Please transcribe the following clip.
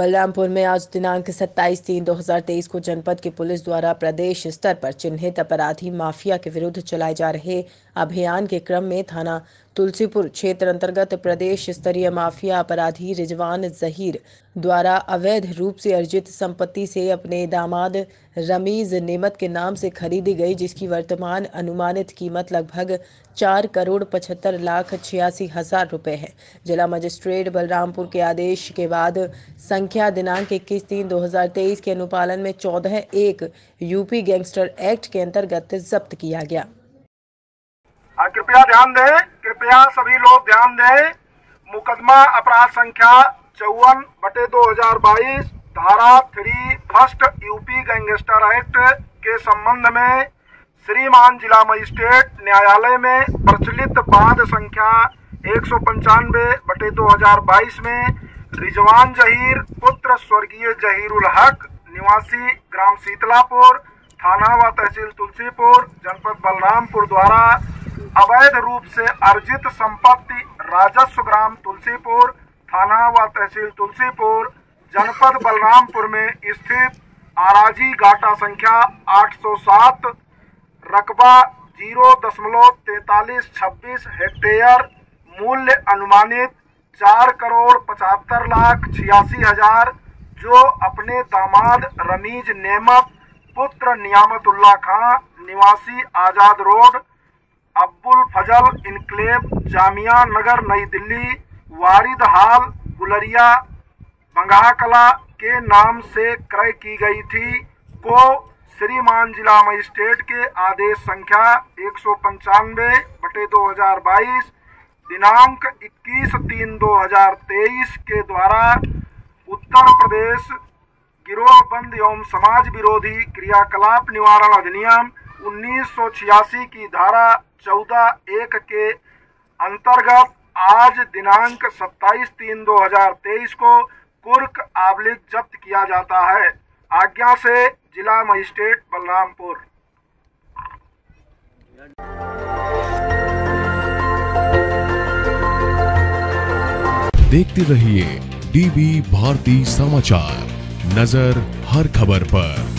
बलरामपुर में आज दिनांक 27/3/2023 को जनपद की पुलिस द्वारा प्रदेश स्तर पर चिन्हित अपराधी माफिया के विरुद्ध चलाए जा रहे अभियान के क्रम में थाना तुलसीपुर क्षेत्र अंतर्गत प्रदेश स्तरीय माफिया अपराधी रिजवान जहीर द्वारा अवैध रूप से अर्जित संपत्ति से अपने दामाद रमीज नेमत के नाम से खरीदी गई, जिसकी वर्तमान अनुमानित कीमत लगभग 4,75,86,000 रुपए है। जिला मजिस्ट्रेट बलरामपुर के आदेश के बाद संख्या दिनांक 21/3/2023 के अनुपालन में 14(1) यूपी गैंगस्टर एक्ट के अंतर्गत जब्त किया गया। कृपया ध्यान दें, कृपया सभी लोग ध्यान दें। मुकदमा अपराध संख्या 54/2022 धारा 3 फर्स्ट यूपी गैंगस्टर एक्ट के संबंध में श्रीमान जिला मजिस्ट्रेट न्यायालय में प्रचलित वाद संख्या 195/2022 में रिजवान जहीर पुत्र स्वर्गीय जहीरुल हक निवासी ग्राम शीतलापुर थाना व तहसील तुलसीपुर जनपद बलरामपुर द्वारा अवैध रूप से अर्जित संपत्ति राजस्व ग्राम तुलसीपुर थाना व तहसील तुलसीपुर जनपद बलरामपुर में स्थित आराजी घाटा संख्या 807 रकबा 0.4326 हेक्टेयर मूल्य अनुमानित 4,75,86,000 जो अपने दामाद रमीज नेमत पुत्र नियामतुल्लाह खां निवासी आजाद रोड अब्बुल फजल इनक्लेव जामिया नगर नई दिल्ली वारिद हाल गुलरिया बंगाकला के नाम से क्रय की गई थी को श्रीमान जिला मजिस्ट्रेट के आदेश संख्या 195/2022 दिनांक 21/3/2023 के द्वारा उत्तर प्रदेश गिरोहबंद एवं समाज विरोधी क्रियाकलाप निवारण अधिनियम 1986 की धारा 14(1) के अंतर्गत आज दिनांक 27/3/2023 को कुर्क आबलिग जब्त किया जाता है। आज्ञा से जिला मजिस्ट्रेट बलरामपुर। देखते रहिए डीबी भारती समाचार, नजर हर खबर पर।